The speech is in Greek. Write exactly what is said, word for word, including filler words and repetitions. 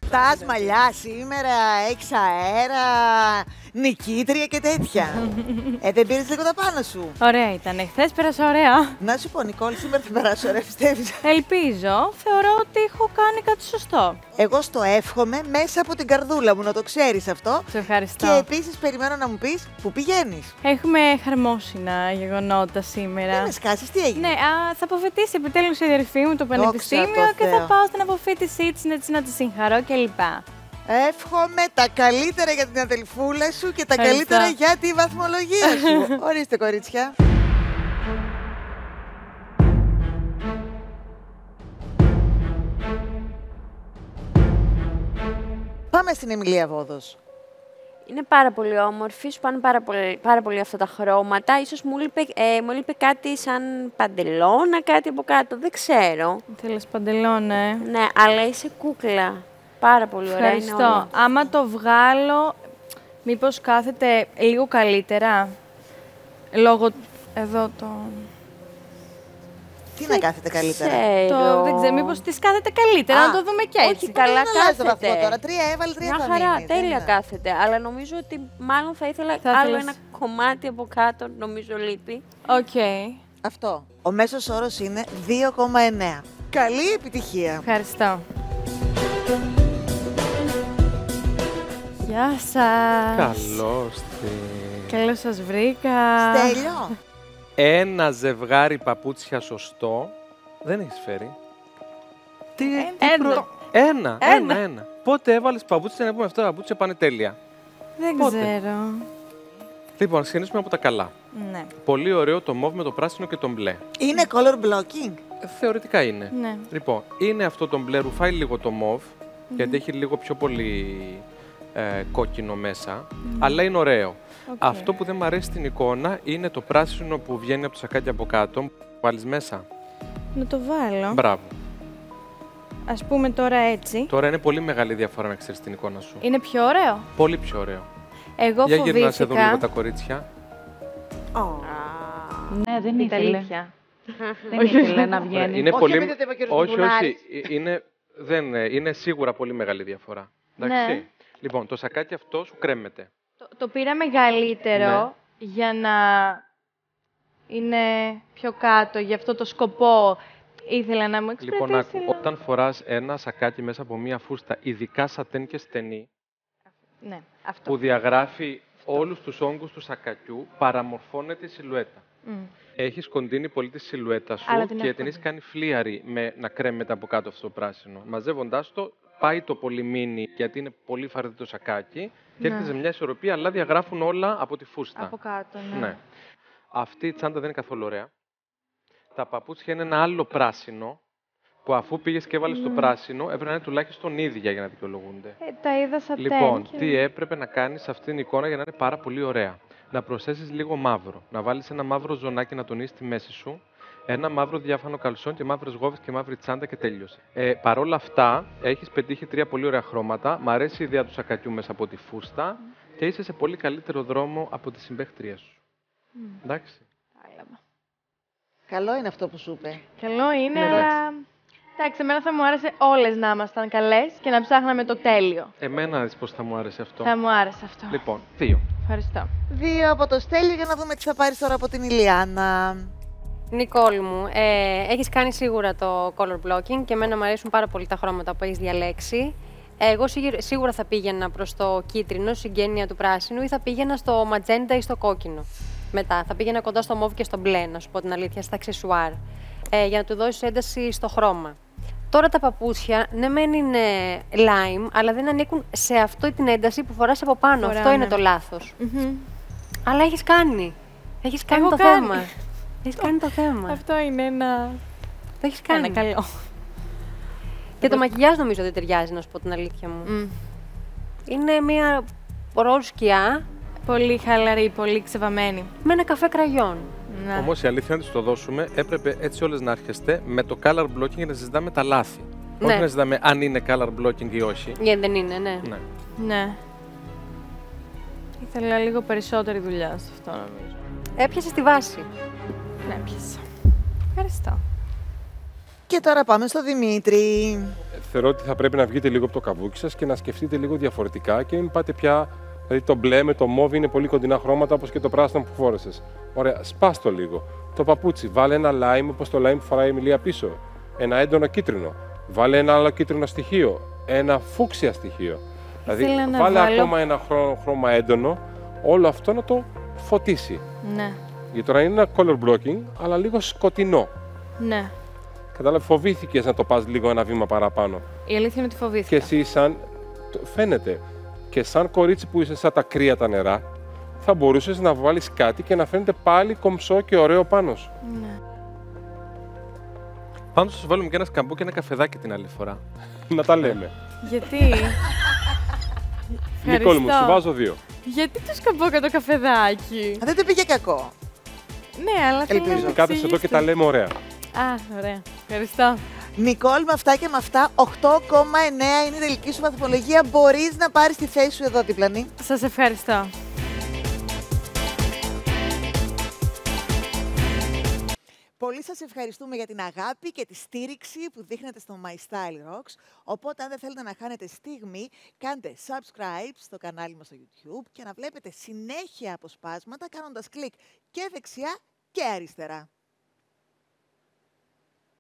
Στάς μαλλιά σήμερα, έξι αέρα, νικήτρια και τέτοια. ε, δεν πήρες λίγο τα πάνω σου? Ωραία ήταν. Χθες πέρασα ωραία. Να σου πω, Νικόλ, σήμερα θα περάσω ωραία, πιστεύεις? Ελπίζω. Θεωρώ ότι έχω κάνει κάτι σωστό. Εγώ στο εύχομαι μέσα από την καρδούλα μου, να το ξέρεις αυτό. Σε ευχαριστώ. Και επίσης περιμένω να μου πεις πού πηγαίνεις. Έχουμε χαρμόσυνα γεγονότα σήμερα. Δεν με σκάσεις, τι έγινε? Ναι, α, θα αποφοιτήσει επιτέλους η αδερφή μου το πανεπιστήμιο και θα πάω στην αποφοίτησή της να, να τη συγχαρώ κλπ. Εύχομαι τα καλύτερα για την αδελφούλα σου και τα Ευχαριστώ. καλύτερα για τη βαθμολογία σου. Ορίστε, κορίτσια. Πάμε στην Εμιλία Βόδος. Είναι πάρα πολύ όμορφη, σου πάνε πάρα πολύ, πάρα πολύ αυτά τα χρώματα. Ίσως μου λείπει, ε, μου λείπει κάτι σαν παντελώνα, κάτι από κάτω, δεν ξέρω. Θέλεις παντελώνα, ε. Ναι, αλλά είσαι κούκλα. Πάρα πολύ ωραία. Ευχαριστώ. Είναι όλο. Άμα το βγάλω, μήπως κάθεται λίγο καλύτερα. Λόγω εδώ το... Τι να κάθεται καλύτερα? Ξέρω. το δεν ξέρω, μήπως της κάθεται καλύτερα, Α, να το δούμε και έτσι. όχι, καλά Δεν αλλάζει το βαθμό κάθεται. τώρα. Τρία έβαλε, τρία Μια θα χαρά, μείνει. τέλεια Δεν- κάθεται. Αλλά νομίζω ότι μάλλον θα ήθελα Θα άλλο ήθελες- ένα κομμάτι από κάτω, νομίζω λείπει. Οκ. Αυτό. Ο μέσος όρος είναι δύο κόμμα εννέα. Καλή επιτυχία. Ευχαριστώ. Γεια σας. Καλώς τη. Καλώς σας βρήκα. Στέλιο. Ένα ζευγάρι παπούτσια σωστό δεν έχεις φέρει. Τι, τι ένα. προ- Ένα, ένα, Ένα. ένα. Πότε έβαλες παπούτσια να πούμε αυτά τα παπούτσια πάνε τέλεια. Δεν Πότε? ξέρω. Λοιπόν, ξεκινήσουμε από τα καλά. Ναι. Πολύ ωραίο το μόβ με το πράσινο και το μπλε. Είναι color blocking. Ε, Θεωρητικά είναι. Ναι. Λοιπόν, είναι αυτό το μπλε, ρουφάει λίγο το μόβ, γιατί έχει λίγο πιο πολύ ε, κόκκινο μέσα, αλλά είναι ωραίο. Οκ. Αυτό που δεν μου αρέσει στην εικόνα είναι το πράσινο που βγαίνει από το σακάκι από κάτω. Βάλεις μέσα. Να το βάλω. Μπράβο. Ας πούμε τώρα έτσι. Τώρα είναι πολύ μεγάλη διαφορά να ξέρεις την εικόνα σου. Είναι πιο ωραίο. Πολύ πιο ωραίο. Εγώ Για γύρνα να σε δουν λίγο φοβήθηκα. τα κορίτσια. Ναι, δεν Ήταν ήθελε. αλήθεια. Δεν ήθελε να βγαίνει. Είναι Όχι πολύ... επειδή το είπε ο κύριος όχι, όχι. Μπουνάρης. Ε, Είναι... Δεν... ε, είναι σίγουρα πολύ μεγάλη διαφορά. Εντάξει. Ναι. Λοιπόν, το σακάκι αυτό σου κρέμεται. Το, το πήρα μεγαλύτερο Ναι. για να είναι πιο κάτω, για αυτό το σκοπό. Ήθελα να μου εξυπηρετήσει. Λοιπόν, άκου, αλλά- όταν φοράς ένα σακάκι μέσα από μία φούστα, ειδικά σατέν και στενή, Ναι, αυτό. που διαγράφει όλους τους όγκους του σακακιού, παραμορφώνεται η σιλουέτα. Μμ. Έχεις κοντίνει πολύ τη σιλουέτα σου Αλλά την και έχω την έχεις κοντίνει. κάνει φλίαρη με να κρέμεται από κάτω αυτό το πράσινο. Μαζεύοντάς το, πάει το πολύ μίνι, γιατί είναι πολύ φαρδί το σακάκι, και Ναι. έρχεται σε μια ισορροπία, αλλά διαγράφουν όλα από τη φούστα. Από κάτω, ναι. Ναι. Αυτή η τσάντα δεν είναι καθόλου ωραία. Τα παπούτσια είναι ένα άλλο πράσινο, που αφού πήγες και έβαλες το πράσινο, έπρεπε να είναι τουλάχιστον ίδια για να δικαιολογούνται. Ε, τα είδα σαν Λοιπόν, τέτοια. τι έπρεπε να κάνεις σε αυτήν την εικόνα για να είναι πάρα πολύ ωραία. Να προσθέσεις λίγο μαύρο. Να βάλεις ένα μαύρο ζωνάκι να τονίσεις τη μέση σου. Ένα μαύρο διάφανο καλσόν και μαύρες γόβες και μαύρη τσάντα και τέλειωσε. Ε, Παρ' όλα αυτά, έχεις πετύχει τρία πολύ ωραία χρώματα. Μ' αρέσει η ιδέα του σακακιού μέσα από τη φούστα και είσαι σε πολύ καλύτερο δρόμο από τη συμπαίχτρια σου. Εντάξει. Άλαμα. Καλό είναι αυτό που σου είπε. Καλό είναι, Ναι, αλλά... Εντάξει, εμένα θα μου άρεσε όλες να ήμασταν καλές και να ψάχναμε το τέλειο. Εμένα να δεις πώς θα μου άρεσε αυτό. Θα μου άρεσε αυτό. Λοιπόν, δύο. Ευχαριστώ. Δύο από το Στέλιο για να δούμε τι θα πάρεις τώρα από την Ηλιάνα. Νικόλ μου, ε, έχεις κάνει σίγουρα το color blocking και εμένα μου αρέσουν πάρα πολύ τα χρώματα που έχεις διαλέξει. Εγώ σίγουρα- σίγουρα θα πήγαινα προς το κίτρινο, συγγένεια του πράσινου, ή θα πήγαινα στο ματζέντα ή στο κόκκινο. Μετά, θα πήγαινα κοντά στο μόβ και στο μπλε, να σου πω την αλήθεια, στα αξεσουάρ, ε, για να του δώσεις ένταση στο χρώμα. Τώρα τα παπούτσια, ναι μεν είναι lime, αλλά δεν ανήκουν σε αυτή την ένταση που φοράς από πάνω. Φοράω, Αυτό είναι ναι. το λάθος. Μμμ. Αλλά έχεις κάνει. Έχεις κάνει Έχω το κάνει. θέμα. Έχεις κάνει το θέμα. Αυτό είναι ένα... Το έχεις κάνει. Ένα καλό. Και το μακιγιάζ νομίζω δεν ταιριάζει, να σου πω την αλήθεια μου. Μμ. Είναι μια ροζ σκιά Πολύ χαλαρή, πολύ ξεβαμένη. με ένα καφέ κραγιόν. Να. Όμως η αλήθεια να της το δώσουμε, έπρεπε έτσι όλες να έρχεστε με το color blocking για να συζητάμε τα λάθη. Ναι. Όχι να συζητάμε αν είναι color blocking ή όχι. Γιατί δεν είναι, ναι. Ναι. Ναι. Ήθελα λίγο περισσότερη δουλειά σε αυτό, νομίζω. Έπιασε τη βάση. Ναι, πιάσα. Ευχαριστώ. Και τώρα πάμε στο Δημήτρη. θεωρώ ότι θα πρέπει να βγείτε λίγο από το καβούκι σας και να σκεφτείτε λίγο διαφορετικά και μην πάτε πια. Δηλαδή το μπλε με το μόβ είναι πολύ κοντινά χρώματα όπως και το πράσινο που φόρεσες. Ωραία, σπάστο λίγο. Το παπούτσι, βάλε ένα lime όπως το lime που φοράει η Εμιλία πίσω. Ένα έντονο κίτρινο. Βάλε ένα άλλο κίτρινο στοιχείο. Ένα φούξια στοιχείο. Δηλαδή βάλε βάλω... ακόμα ένα χρώμα έντονο, όλο αυτό να το φωτίσει. Ναι. Γιατί τώρα είναι ένα color blocking, αλλά λίγο σκοτεινό. Ναι. Κατάλαβε, φοβήθηκες να το πας λίγο ένα βήμα παραπάνω. Η αλήθεια είναι ότι φοβήθηκα. Και εσύ σαν, φαίνεται, και σαν κορίτσι που είσαι σαν τα κρύα τα νερά, θα μπορούσες να βάλεις κάτι και να φαίνεται πάλι κομψό και ωραίο πάνω σου. Ναι. Πάντως θα σου βάλουμε και ένα σκαμπό και ένα καφεδάκι την άλλη φορά. Να τα λέμε. Γιατί? Νικόλ μου, σου βάζω δύο. Γιατί το σκαμπό και το καφεδάκι? Δεν το πήγε κακό. Ναι, αλλά θέλω να Και κάθεσαι εδώ και τα λέμε ωραία. Α, ωραία. Ευχαριστώ. Νικόλ, με αυτά και με αυτά, οκτώ κόμμα εννέα είναι η τελική σου βαθμολογία. Μπορείς να πάρεις τη θέση σου εδώ διπλανή. Σας ευχαριστώ. Πολύ σας ευχαριστούμε για την αγάπη και τη στήριξη που δείχνετε στο My Style Rocks. Οπότε, αν δεν θέλετε να χάνετε στιγμή, κάντε subscribe στο κανάλι μας στο YouTube και να βλέπετε συνέχεια αποσπάσματα κάνοντας κλικ και δεξιά και αριστερά.